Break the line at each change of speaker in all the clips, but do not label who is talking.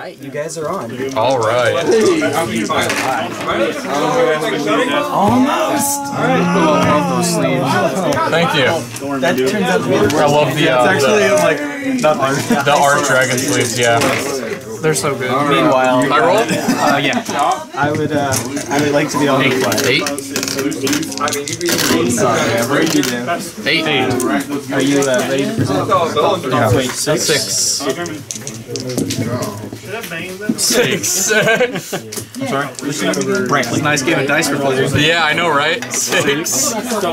Alright, you guys are on.
Alright.
Almost!
Thank you.
That turns out to be the worst.
I love the,
it's actually like
the art dragon sleeves, yeah. They're so good.
Meanwhile,
Can I roll?
yeah. I would like to be on the fly.
8. 8.
Are you ready to present?
Yeah.
Wait, 6?
6.
I'm sorry? It's a nice game of dice for players.
Yeah, I know, right? 6.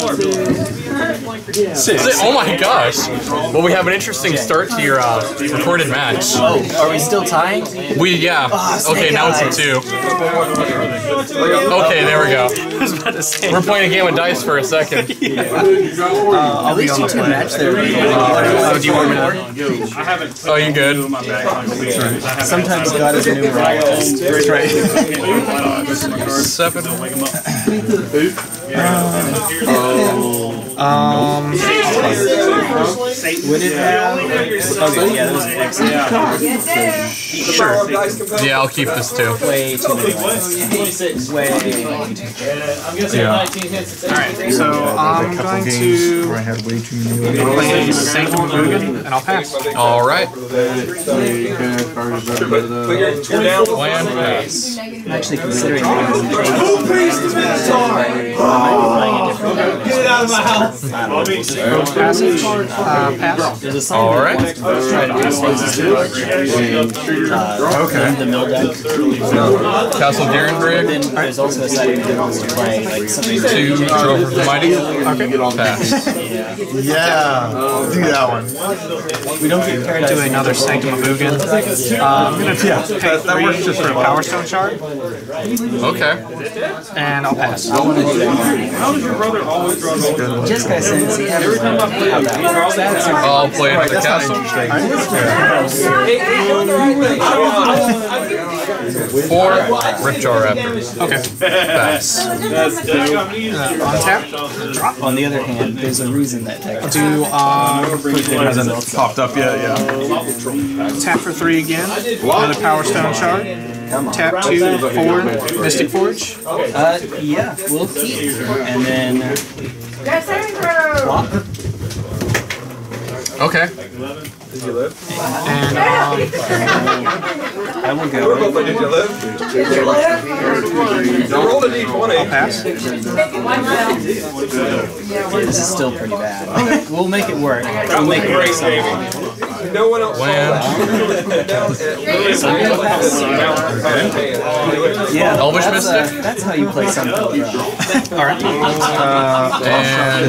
Oh my gosh. Well, we have an interesting start to your recorded match.
Oh, are we still tying?
Yeah. Okay, now it's a 2. Okay, there we go. We're playing a game of dice for a second.
At least you 2 match there.
Do you want me to? Oh, you good?
Sometimes God is a numerologist.
That's right.
7.
Would it have? Okay, yeah, that was excellent.
Sure. Yeah, I'll keep this too.
Way too many ones. Way too many.
Alright, so I'm going to play Sanctum of Ugin, and I'll pass.
Alright. Land pass.
I'm actually considering it.
Get it out of my house!
Passage. Pass.
Alright.
Okay. The mill deck.
Castle Garenbrig.
There's also a side that wants to play like something.
2 Drover the Mighty. Okay. Pass.
Yeah, do that one.
We don't get carried
Do another Sanctum of Ugin. I'm going to pay 3 just for a Power Stone shard,
Okay.
and I'll pass.
Just guys saying, see everyone how that works.
I'll play another castle. 4 Ripjaw Raptors.
Okay.
Pass.
Untap.
On the other hand, there's a reason that deck
Do
Hasn't popped up yet, yeah.
tap for 3 again. Another Power Stone shard. Tap 2 for Mystic Forge.
yeah, we'll keep. And then flop.
Okay.
And
I will go.
Did you live? Roll a d20.
I'll pass.
This is still pretty bad. We'll make it work. We'll make it work somehow.
No one else.
Yeah,
Elvish
that's,
Mystic?
that's how you play something.
Alright.
And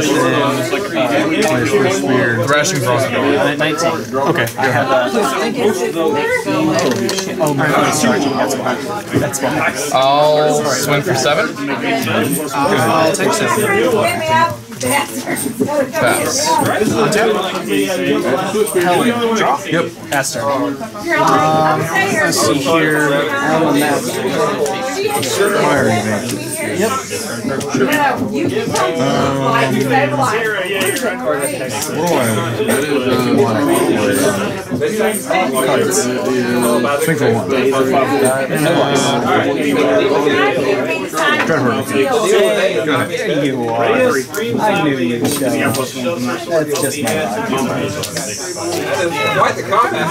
Thrashing Crossbow.
19.
Okay.
I have oh my god, sorry. That's why.
I'll swing for 7.
I'll take 7.
Pass.
Draw?
Yep.
Faster.
Let's see here.
Yep.
Swing for 1.
There you are. I knew you'd show. That's just my vibe.
Quite the combat.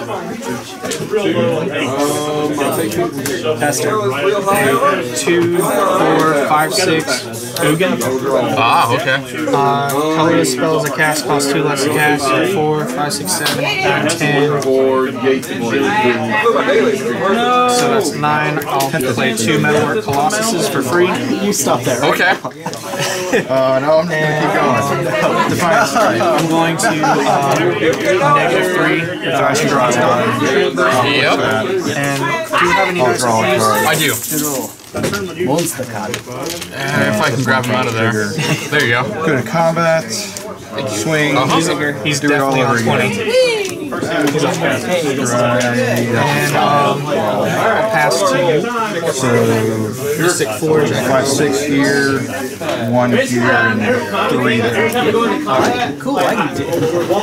Faster.
2, 4, 5, 6. Ugin.
Ah, okay.
Colorless spells a cast cost 2 less to cast. 4, 5, 6, 7, 8, 10. So that's 9. I'll play 2 Metalwork Colossuses for free.
You stop there.
Okay.
No, I'm just gonna keep going.
Defiance. I'm going to -3 if Thrashing Draws on.
Yep.
And do you have any dice?
I do.
Monster card.
If I can grab him out of there. There you go.
Go to combat. Swing.
He's
Do it all
definitely
over
on 20.
again.
And pass pass to you.
So
Mystic 4.
5, 6 here, 1 here, and 3 there.
Alright, cool, I can do it.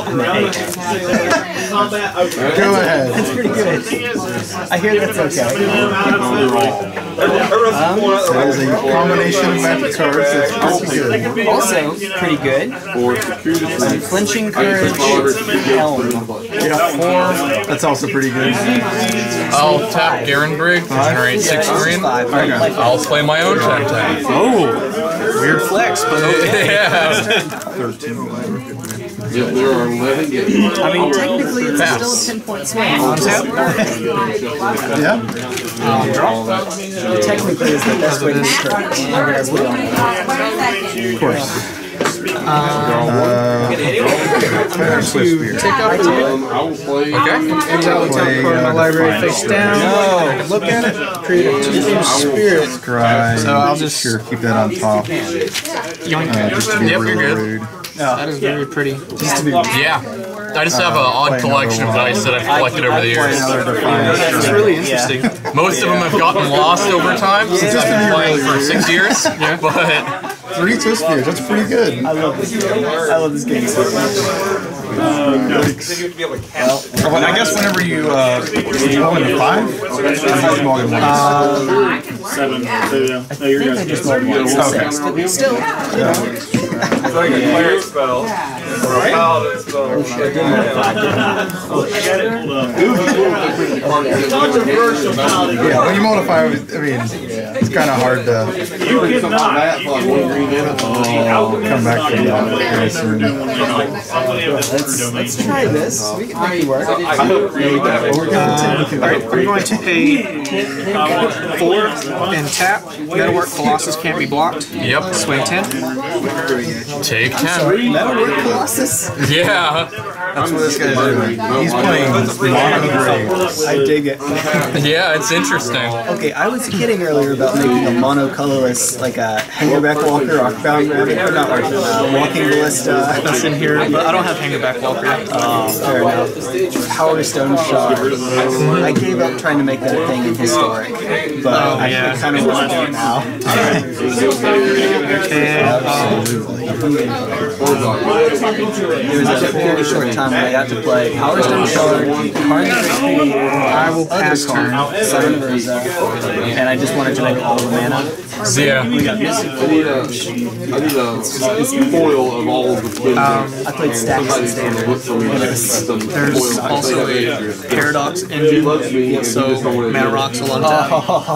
Go ahead.
That's pretty good. I hear that's okay.
That is a combination of magic cards that's pretty good.
Also, pretty good. Flinching Courage, Helm.
That's also pretty good.
I'll tap Garenbrig to generate 6 green. I'll play my own tap.
Oh, weird flex, but okay.
Yeah.
13.
Yeah, there are 11 games.
I mean, technically, it's still a 10-point swing.
On tap.
Yeah.
Technically, it's the best way to do it.
Of course.
Take out the
I will play.
exile the top card in my library face down. No, look at it. Create a 2 spirit.
Scribe.
So I'll just
keep that on top.
yoink.
Just to be
Yep, you're
really
good.
rude.
That is very pretty.
Yeah. I just have an odd collection of dice that I've collected over the years.
It's really interesting.
Most of them have gotten lost over time since I've been playing for 6 years.
Yeah.
But
3 twist spears, that's pretty good.
I love this game. I love this game so much.
Well, I guess whenever you go into 5, or you just more than one.
I think I just love one. Still,
It's like a cleric spell. Or a paladin spell.
Yeah, when you modify, I mean, it's kind of hard to come back to that very soon.
let's try this. We can make it work.
Alright, we're going to pay 4 and tap. You gotta work. Colossus can't be blocked.
yep,
Swing 10.
take 10.
Metalwork Colossus.
Yeah,
That's what this guy's doing. He's playing mono gray.
I dig it.
yeah, it's interesting.
Okay, I was kidding earlier about making a mono-colorless, like a Hangerback Walker, Rockbound Rabbit, or not Walking Ballista in here.
But I don't have Hangerback Walker yet.
Fair enough. Power Stone Shard. I gave up trying to make that a thing in Historic, but I kind of want to do it now. There was a very short time when I got to play Power Stone Shard,
I will pass turn.
Southern Verza, and I just wanted to make all the mana.
Yeah,
I need a foil of all of the twins.
I played Stacks and Standard.
There's also a Paradox engine, so mana rocks will untap.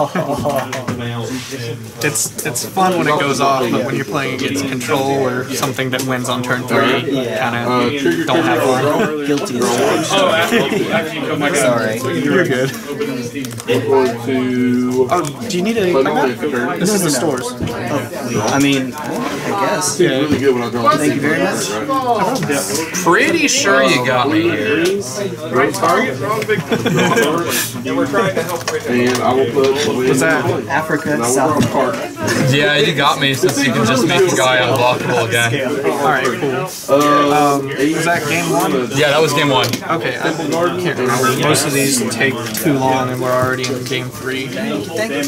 It's fun when it goes off, but when you're playing against control or something that wins on turn 3, kind of don't have fun.
Guilty as charged. Sorry.
You're good. Oh, do you need a This is the stores.
I mean, I guess.
Yeah.
Really good when I draw.
Thank you very much.
pretty sure you got me here.
Right target.
And we're trying to help right now.
And I will put.
What's that?
Africa, South Park.
Yeah, you got me since you can just make a guy unblockable again.
Alright, cool. Was that game 1?
Yeah, that was game 1.
Okay, I can't remember. Most of these take too long and we're already in game 3.
Thank you.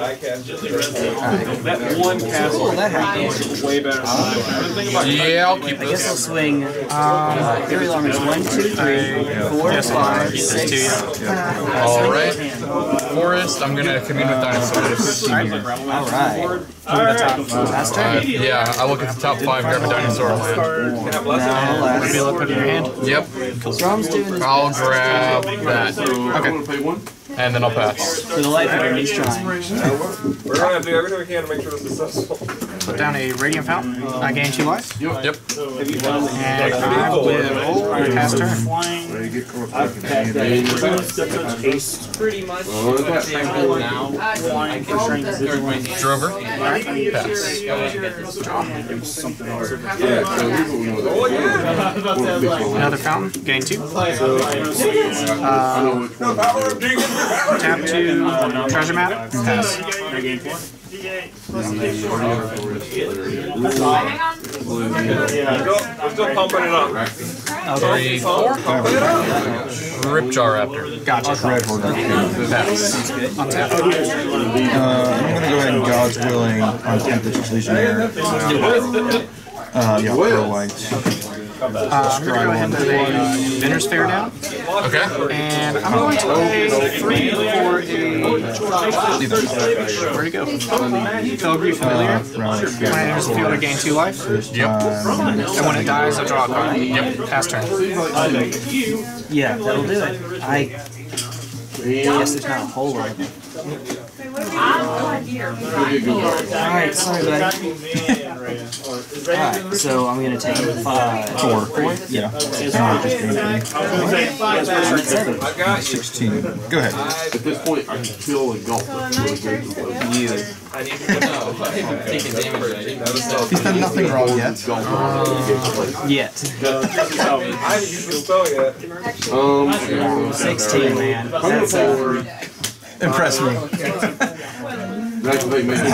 One castle.
Cool, that happens.
Way better.
Yeah, I'll keep
I guess I'll
this.
swing Aerial Armors 1, 2, 3, 4, 5, 6.
Alright. Forest, I'm gonna commune with dinosaurs.
Alright. Last turn.
Yeah, I look at the top 5, grab a dinosaur land.
Now, last.
Be able to put it in your hand.
Yep,
Strom's doing this
I'll grab that.
Okay.
And then I'll pass.
for the life of him. He's trying.
We're going to do everything we can to make sure this is successful.
Put down a Radiant Fountain. I gain 2 life.
Yep.
And I will pass turn.
Pretty much.
Drover. Pass.
Another fountain. Gain 2. Tap 2. Treasure map. Pass.
We're still pumping it up.
3, 4.
Pumping it up.
Ripjaw Raptor.
Gotcha.
Red Horde.
Pass.
On tap.
I'm gonna go ahead and God's Willing on Tempest Legionnaire. Yeah, pro white.
I'm going to go ahead and put a Inventor's Fair down.
Okay.
And I'm going to pay 3 for a... Where'd it go? Filigree Familiar. When it enters the field, I gain 2 life.
Yep.
And when it dies, I draw a card.
Yep.
Pass turn.
Yeah, that'll do it. I guess there's not a whole lot. Alright, sorry buddy. Alright, so I'm gonna take 5.
4. Yeah. 16. Go ahead.
At this point, I can kill a golfer.
He's done nothing wrong yet.
Yet. 16, man. That's
Impress me.
That's what they make it.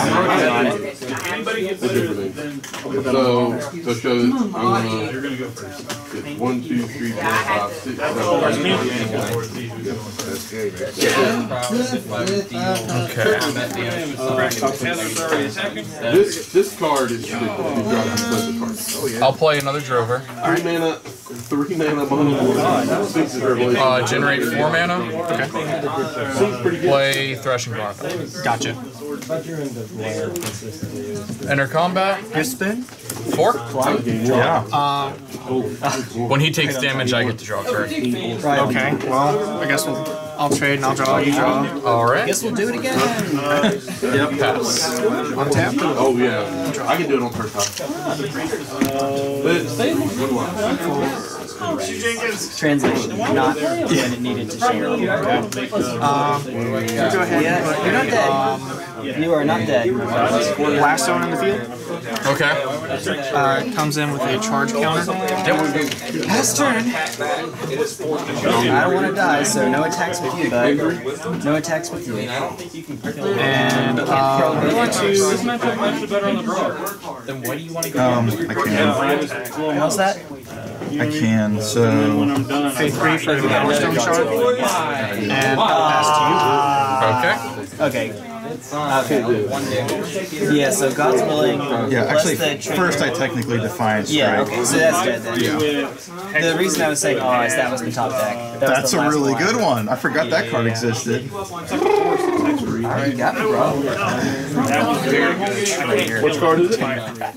So I'm gonna get 1, 2, 3, 4, 5, 6, 7. This card is
I'll play another Drover.
3 mana mono. 6 is revelation.
Generate 4 mana. Okay. Play Threshing Chronicle.
Gotcha.
Enter combat.
Your spin?
4.
Yeah.
When he takes damage, I get to draw a card.
Okay, well, I guess I'll trade and I'll draw, you draw.
Alright.
guess we'll do it again.
Yep. Pass.
On tap?
Oh yeah, I can do it on turn time. But stay in one line.
Translation, not when it needed to share.
Go ahead.
Yeah, you're not dead. You are not dead.
Last zone in the field.
Okay.
Comes in with a charge counter.
Yep.
Pass turn. I don't want to die, so no attacks with you, bud. No attacks with you.
And we're going to...
I can.
How's that?
I can, so...
Pay 3 for the Powerstone Shard. And pass to
Okay.
Okay. Yeah, so God's Willing.
Yeah, actually,
plus the
first I technically define strike.
Yeah, okay, so that's dead then. The reason I was saying, oh, is that was the top deck.
That's a really good one. I forgot that card existed.
Alright, you got me, bro.
Which card is it?
On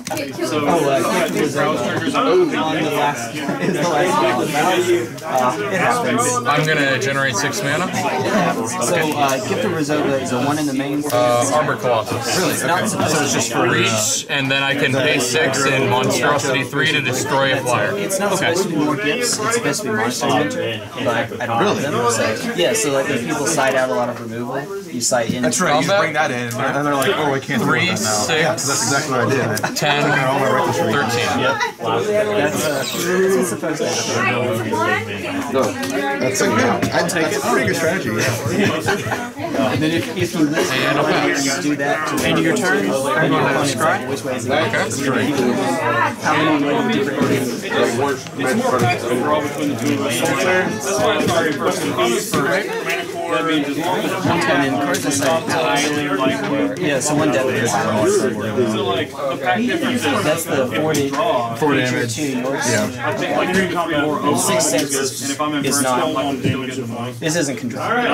the last, is the last one. It happens.
I'm gonna generate 6 mana.
So, Gift of Rizova is a 1 in the main.
Arbor Colossus.
Really? It's not supposed
So it's just for reach, and then I can pay 6 and Monstrosity 3 to destroy a flyer.
It's not supposed to be more gifts, it's supposed to be Monster Hunter, but I don't have them. So, yeah, so like when people cite out a lot of removal, you cite in.
That's right, you just bring that in, and they're like, oh, I can't do
3,
that now.
6,
Yeah, so that's exactly what I did.
10, 13.
Yep. That's supposed to happen.
That's a good, I'd take it. Pretty good strategy, yeah.
And then if you lose it, you do that to end of your turn. I'm going to scry. Which way is it?
Okay.
How many different ways? And then cards that say yeah, so one death is that's the 4 damage.
Yeah.
6 cents is not. This isn't control.
Right.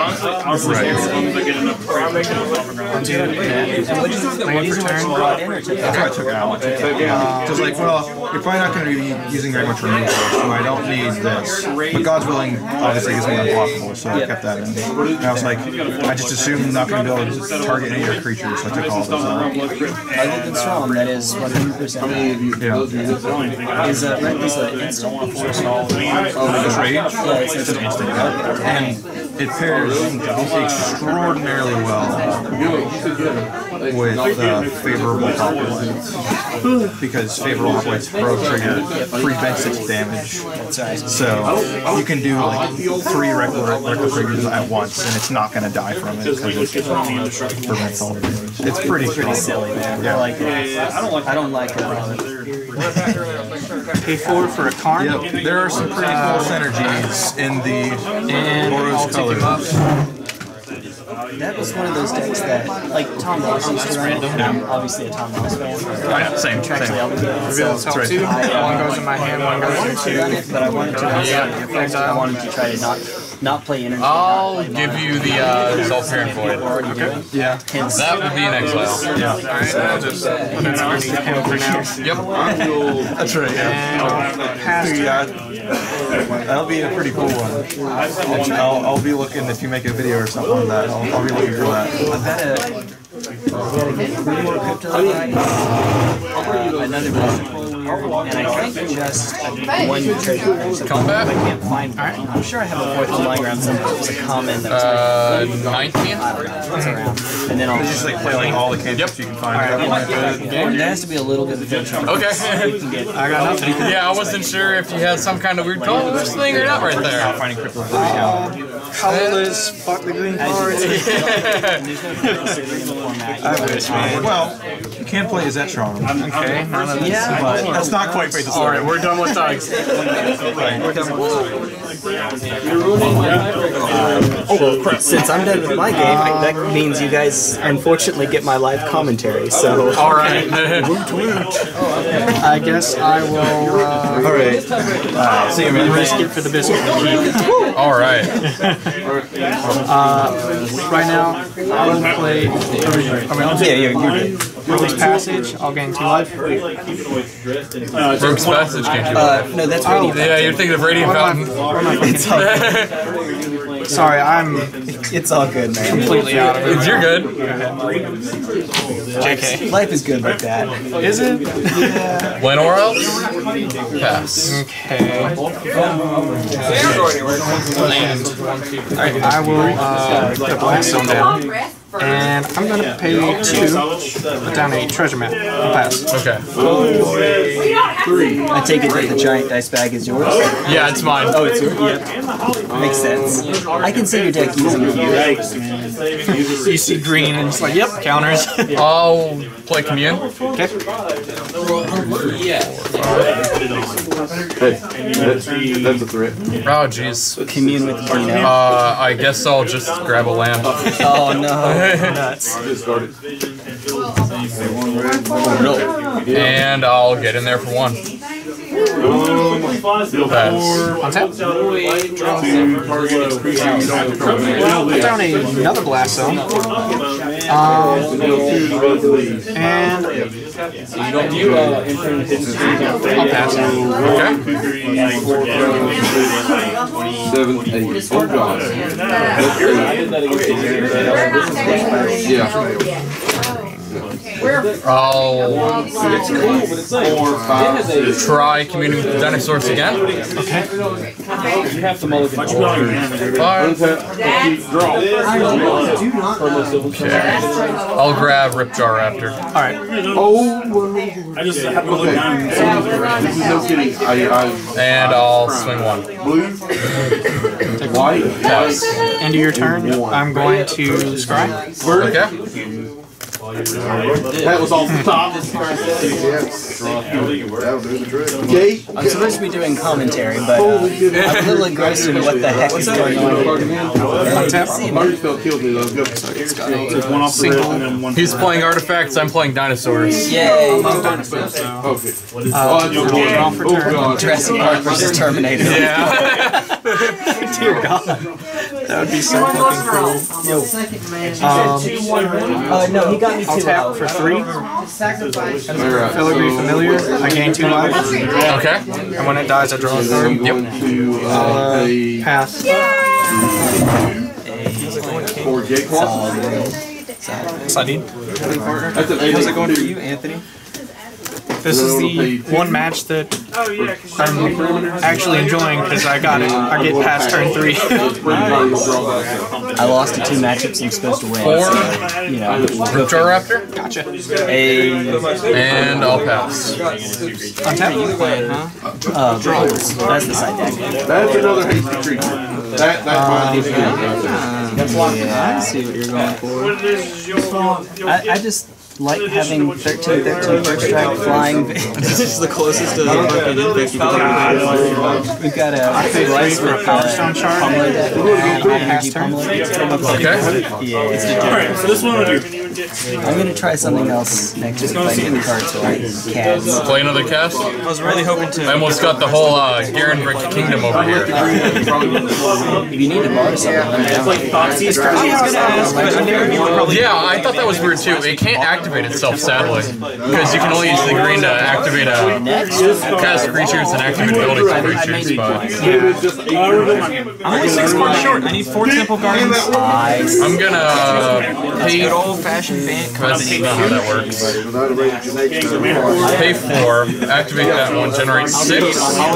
And what did you brought in or took
That's what I took out. Just like, well, you're probably not going to be using very much removal, so I don't need this. But God's Willing obviously gives me unblockable, so I kept that in. And I was like, I just assumed I'm not going to be able to target any of your creatures, so I took all of those out.
Other than Strom, that is 100%.
Yeah.
Is Red Beast an instant?
Just rage?
Yeah, it's instant.
And it pairs extraordinarily well with favorable top whites. Because favorable top whites pro trigger prevents its damage. So you can do like 3 regular triggers at once and it's not going to die from it because it prevents all the damage. It's pretty
Silly, man.
Yeah.
I don't like
pay 4 for a Karn.
Yep, there are some pretty cool synergies in the Boros colors.
That was one of those decks that, like, Tom Moss used to run, and I'm obviously a Tom Moss fan.
Yeah, same.
Reveal itself
right.
2. One goes in my hand, one goes into 2.
But I wanted to try to not play energy.
I'll give you the Zolfarian Void.
Okay.
Yeah.
That would be an exile.
Yeah.
Alright, I'll just put that underneath him for now.
Yep.
That's right. Yeah. That'll be a pretty cool one. I'll be looking, if you make a video or something on that, I'll be looking for that.
I've got to get 3 more Kryptonite, another Black and I think just one treasure.
Combat?
I can't find one. I'm sure I have a 4th one lying around somewhere. It was a comment that was
19?
it's around. And then I'll
Just like play like all the cantrips you can find.
there has to be a little bit of adventure.
Okay.
I got nothing.
Yeah, I wasn't sure if you had some kind of weird colors thing or not right there.
Finding crypto.
Colorless, fuck the green cards.
I wish, man. Well, you can play as Etron.
Okay, none of this.
But that's not quite Fate the Story.
Alright, we're done with thugs.
Since I'm done with my game, that means you guys unfortunately get my live commentary. So
Alright. I guess I will
alright.
See you, man.
risk it for the biscuit.
Alright.
Right now, I'm going to play
Yeah, you're good.
Rogue's Passage. I'll gain 2 life.
Rogue's Passage, can't you?
No, that's Radiant.
Yeah, you're thinking of Radiant Fountain.
It's all good.
Sorry, I'm
It's all good, man.
completely out of it.
You're good.
JK.
Life is good like that.
Is it?
Lenore Elves? Pass.
Okay. Alright, I will put a Blackstone down. And I'm going to pay 2, put down a treasure map. I'll pass.
Okay.
I take it that the giant dice bag is yours.
Yeah, it's mine.
Oh, it's yours. Yep. Makes sense. I can see your deck using it.
You see green and it's like, yep, counters.
I'll play Commune.
Okay.
Hey, that's a threat.
Oh, jeez.
Commune with Dino.
I guess I'll just grab a land.
Oh no. Nuts.
And I'll get in there for 1. Pass.
Untap. Put down another blast zone. And I'll pass.
Okay.
7, 8. Oh god. Yeah.
I'll try communing with the Dinosaurs again.
okay.
Fire. Okay. I'll grab Ripjar Raptor.
Alright.
I just have to look down.
This is no kidding.
And I'll swing 1.
Blue, white,
Pass.
End of your turn. I'm going to scry.
Okay.
that was off the top. Okay.
I'm supposed to be doing commentary, but I'm a little engrossed in what the heck is going on.
Marshall killed me though.
One off the rip and then one.
He's playing artifacts, I'm playing dinosaurs.
Yay!
Okay.
Draw for turn.
God.
Jurassic Park versus Terminator.
Yeah.
Dear God. That would be so fucking cool.
No, he got me
I'll
2
tap
out.
for 3.
Alright.
Filigree Familiar. I gain 2 life.
Okay.
And when it dies, I draw a card.
I'm going to pay
Pass.
4 J-Claws.
Sardine.
That's an
How's it going for you, Anthony?
This is the one match that I'm actually enjoying because I got it. I get past turn 3.
I lost to 2 matchups I'm supposed to win.
4.
So, you know,
Ripjar Raptor.
Gotcha.
And I'll pass.
Untap.
that's the side deck.
That's another hasty creature. That might be good.
Yeah, I see what you're going for. I just like having 13-13 first strike flying.
This is the closest to we've
got a
Rice for a Power Stone Shard.
MtG pummeler.
Okay.
Yeah.
Alright, so this one will do.
I'm gonna try something else next if I get the cards right. Cads.
Play another cast.
I was really hoping to.
I almost got the whole Garenbrick Kingdom over here.
If you need to borrow something, let me know.
Yeah, I thought that was weird too. It can't activate itself, sadly, because you can only use the green to activate cast creatures and activate ability creatures. But
I'm only 6 cards short. I need 4 Temple Gardens.
I'm gonna pay.
Good old-fashioned band.
That's not how that works. Pay 4, activate that one, generate 6.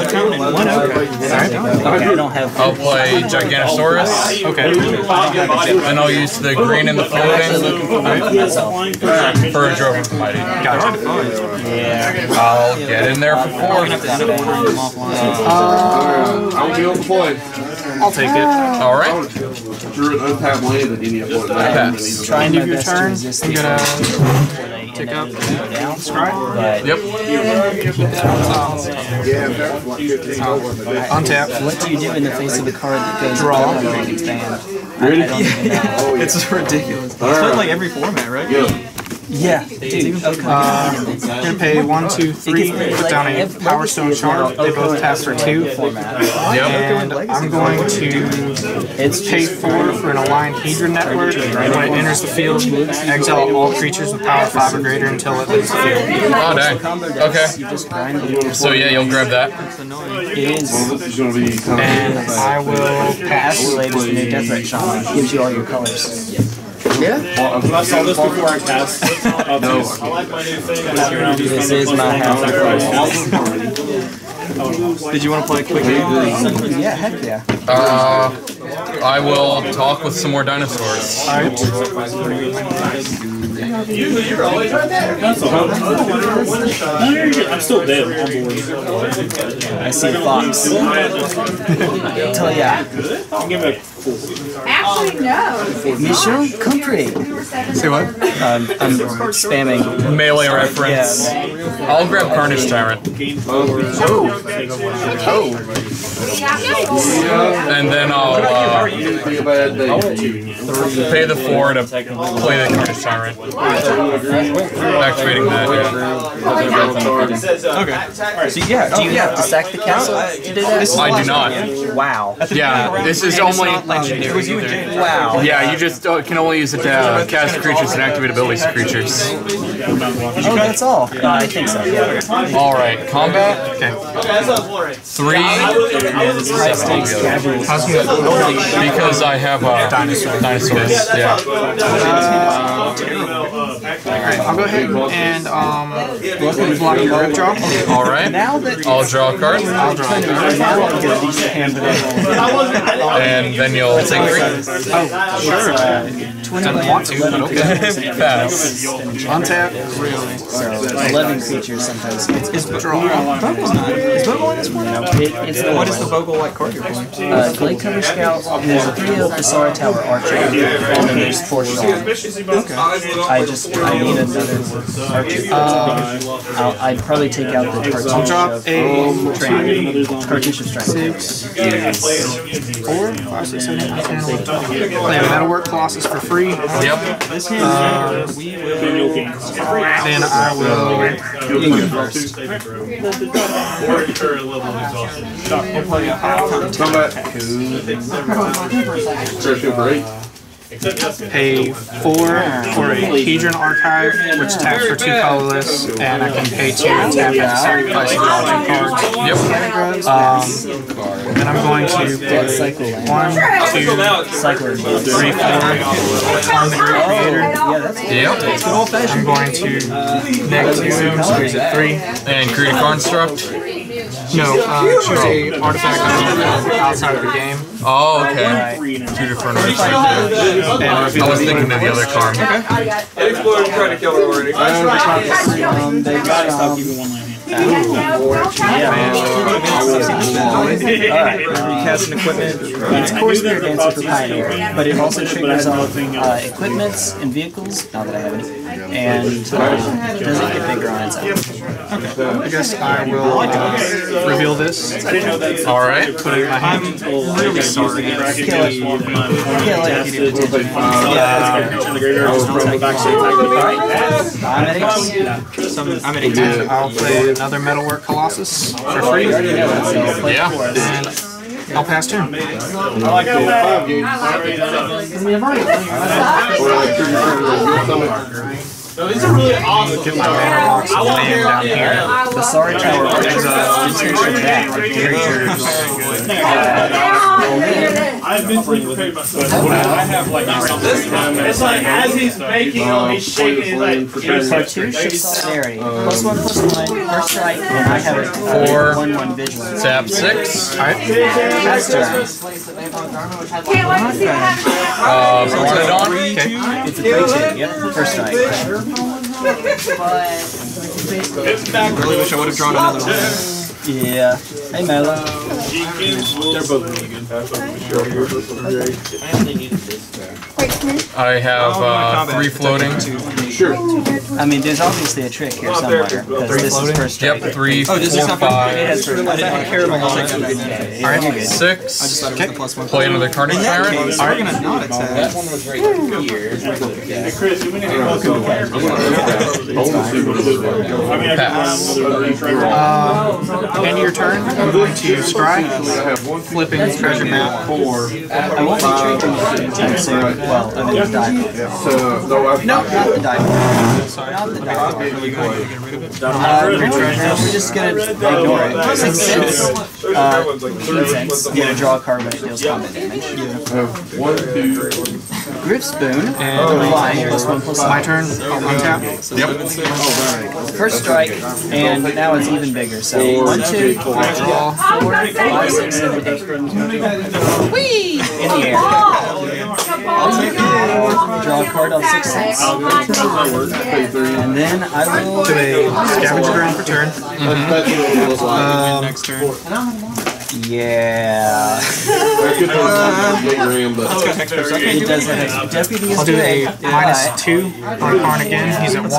I'll play Giganosaurus.
Okay.
And I'll use the green and the floating for a Drove of Mighty.
Gotcha.
Yeah. I'll get in there for 4.
I'll be on the play.
I'll take it.
Alright.
Drew an untapped land and any of what
Pass.
Trying
End
my
of your
best to
turn.
resist
I'm
these
gonna
ones.
take up
Down.
Scry.
Yep.
Untap.
What do you do in the face of a card that goes
Draw.
on its band? I don't even know.
It's ridiculous. It's played like every format, right?
Yeah, dude. Okay.
I'm gonna pay 1, 2, 3. Put down a Power Stone Shard. They both tap for 2.
Yep.
And I'm going to pay 4 for an aligned Hedron network. And when it enters the field, exile all creatures with power 5 or greater until it leaves the field.
Oh, dang. Okay. So yeah, you'll grab that.
It is.
And I will pass.
Latest new Death Threat Shaman gives you all your colors.
I saw this before I cast.
This is my house.
Did you want to play a quick game?
Yeah, heck yeah.
I will talk with some more dinosaurs.
You're always right there. That's all. No, you're good. I'm still dead.
I see a fox. Tell ya.
Actually, no.
Mission complete.
Say what?
I'm spamming.
Melee reference.
Yeah.
I'll grab Carnage Tyrant. And then I'll pay the 4 to play the Carnage Tyrant. Activating that, yeah.
Okay. So yeah,
Do you have to sack the castle to do that?
I do not.
Wow.
Yeah, this is only...
legendary either.
Wow.
Yeah, you just can only use it to cast creatures and activate abilities creatures.
Oh, that's all. I think so. Yeah.
Alright, combat. Okay. 3. Because I have dinosaurs. Yeah.
I'll go ahead and block your grip draw.
Alright. I'll draw a card.
I'll draw a card.
And then you'll take 3.
Oh, sure. Doesn't want to, but okay.
Pass.
Untap.
So 11 creatures sometimes.
Is draw.
Bogle's not. Is Bogle in this one?
No, it's the
What is the Bogle-like card you're playing?
Glade Cover Scout, and there's a 3-0 Basara Tower Archer, and then there's 4 Shaman. I need another Archer. I'd probably take out the cartouche
drop
of
a
cartouche of Strength.
4, 5, 6, 7, 8, 9, 10, 11, 12. Play a Metalwork Colossus for free.
Yep.
Then I will.
You can go first.
Combat. Searching for 8.
Pay 4 for a Hedron Archive, which taps for 2 colorless, and I can pay 2 and tap at the sacrifice of all 2 cards.
Yep.
Then I'm going to put 1, 2, 3, 4 on the Great Creator.
Yep.
I'm going to -2 him, so he's at 3.
And create a construct.
No, choose a artifact outside of the game.
Oh, okay. 2 different artifacts. I was thinking of the other card.
It exploded trying to kill her already.
Stop keeping one land.
Alright, recast an equipment. It's Core Spirit Dancer for Pioneer, but it also triggers off equipments and vehicles, not that I have any, and doesn't get bigger on its own.
Okay. I guess I will reveal this.
Alright.
Put it in my hand.
I'm really sorry.
I'm at 18.
I'm at 18. I'll play another Metalwork Colossus for free.
Yeah.
And I'll pass turn.
No, these are really awesome.
Get my mana box land down here.
The Sorry Tower is intention back.
I've been prepared myself. I have like it's like as he's making them, he's shaking. He's like,
Part 2, Ship Solidarity. +1/+1, first strike, and I have it 4/1/1 visual.
Tap 6.
Alright.
Pass turn.
Bronodon.
It's a 3/2, yep, first strike.
Really wish I would have drawn another one.
Yeah. Hey, Melo.
they're both really good.
I have 3 floating.
Sure.
I mean, there's obviously a trick here somewhere, because this is first strike.
Yep, 3, 4,
It
5,
has first strike.
Alright.
6.
I just thought it was the +1.
Play another Carnage Tyrant.
Are you gonna not attack?
Hey, Chris, you mean
End of your turn, I'm going to scry, flipping treasure map.
I won't be trading anytime soon. Well, I mean, the die. No, not the die. Sorry, not the die. Your treasures. We're just gonna ignore it. 6 cents. 15 cents. I'm gonna draw a card when it deals combat damage. Grip Spoon.
And
Flying. +1/+1.
my turn, I'll untap.
Yep.
First strike, and now it's even bigger. So 1, 2, 3, 4, 5, 6, 7, 8. Whee! In the air. Draw a card on 6 cents. And then I will
Do a scavenger ground for turn. Next turn.
Yeah.
It
does have deputy is
I'll do
good.
a -2 on Karn again. He's at 1.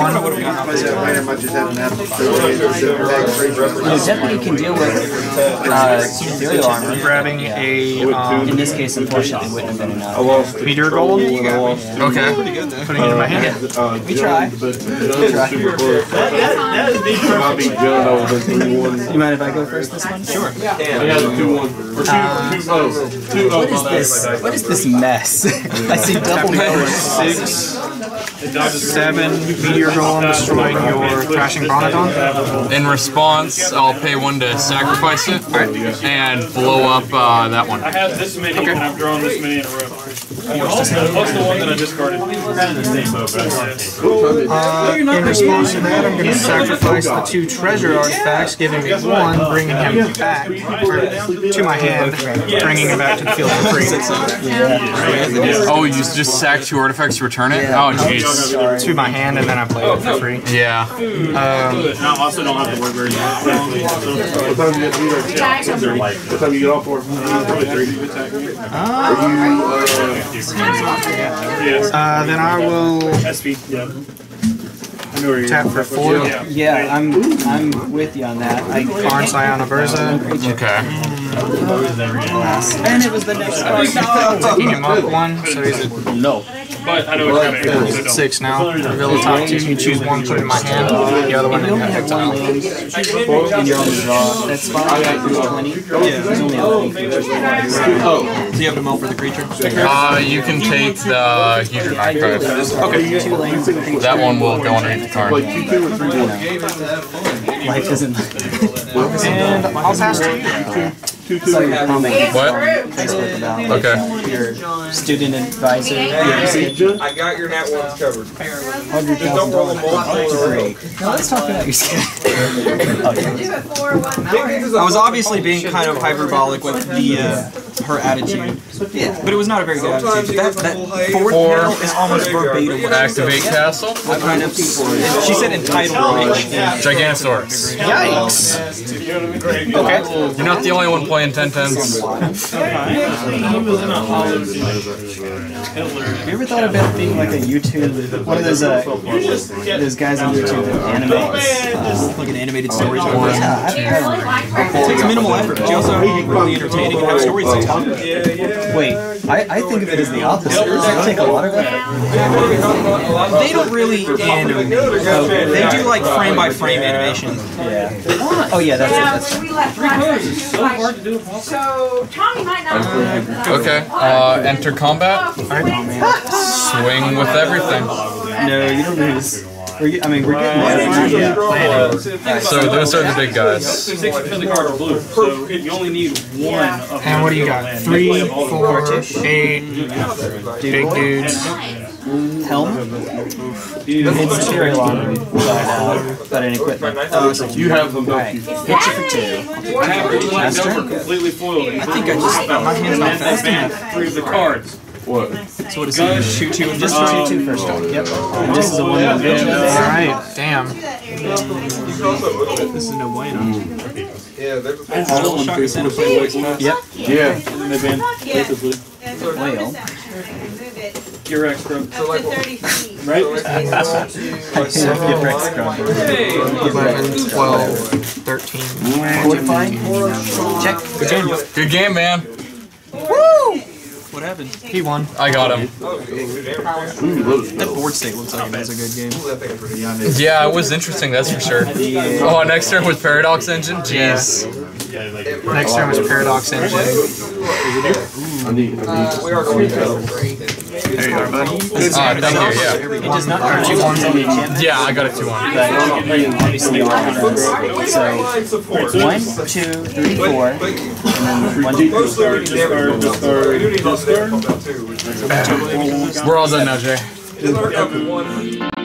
Deputy can deal with ethereal armor.
Grabbing a
In this case, unfortunately, wouldn't have been enough.
meteor golem.
Okay.
Putting it in my hand.
We try. You mind if I go first this one? Sure. What is this mess? I see double numbers.
6, 7, meteor golem destroying your crashing Bronodon.
In response, I'll pay 1 to sacrifice it and blow up that one.
I have this many, and I've drawn this many in a row. Plus the one that I discarded.
In response to that, I'm going to sacrifice the 2 treasure artifacts, giving me 1, bringing him back to my hand, bringing him back to the field for free.
Oh, you just sack 2 artifacts to return it? Oh, jeez.
To my hand, and then I play it for free.
Yeah.
I also don't have to work very much.
What time you get off for?
Probably 3 attack.
Then I will
SP, yeah. I know where you're
tap for 4.
Yeah, I'm with you on that.
Karn Sciana Verza.
Okay.
And it was the next card.
Taking him up 1, so he's at
No.
But I know what you're going to
6 now. Reveal the top 2, you choose 1, put it in my hand, the other one
You
in
only
your
have 1
hand.
land, and you're on the draw. That's fine. There's 20. There's only 11 features.
Do you have the mill for the creature?
You can take the Heater Archive.
Okay. 2 lands.
That one will go underneath the card.
Life isn't.
And I'll pass to you.
Saw your comment
What?
on Facebook about
Okay.
your student advisor.
I got your nat ones covered.
$100,000. Great. Now let's talk about your schedule.
I was obviously being kind of hyperbolic with the her attitude. Yeah, but it was not a very good attitude. That fourth panel is almost verbatim what she said.
Activate Castle.
What kind of people? She said entitled.
Giganosaur.
Yikes!
Okay. You're not the only one playing 10-10s.
Have you ever thought about being like a YouTube, one of those guys on YouTube that animates?
Like an animated story.
Yeah,
It takes minimal effort, but you also are really entertaining and have stories to tell.
Wait, I think of it as the opposite. Does it take a lot of effort?
They don't really animate. They do like frame by frame animation.
Yeah. Oh yeah, that's it.
We left so Tommy might not.
Okay. Enter combat. Swing with everything.
No, you don't lose. We're getting there.
So those are the big guys.
6 because the cards are blue, so you only need one of
And what do you got? 3, 4, 8 big dudes.
Helm? It's material on them, but an equipment.
You have them, don't you?
Hit you for 2.
I have
Master?
completely foiled.
I think I just my hand's not fast enough.
3 of the cards.
What?
So what is it? Shoot you and
Just shoot 2 first time. Yep. And this is a 1-1
Alright, damn.
This is no bueno.
Yeah, there's
Double shot and send a play.
Yep.
Yeah.
Whale.
Your extra.
Right?
11, 12, 13.
Fortifying. Check.
Good game.
Good game, man.
What happened?
He won.
I got him.
That board state looks like it was a good game.
Yeah, it was interesting, that's for sure. Oh, next turn with Paradox Engine? Jeez.
Next turn was Paradox Engine.
There you are, buddy.
Thank you, yeah.
It does not have 2 ones on the enchantment.
Yeah, I got a 2-1.
But obviously all of them. So 1, 2, 3, 4, and then 1, 2, 3.
We're all done now, Jay.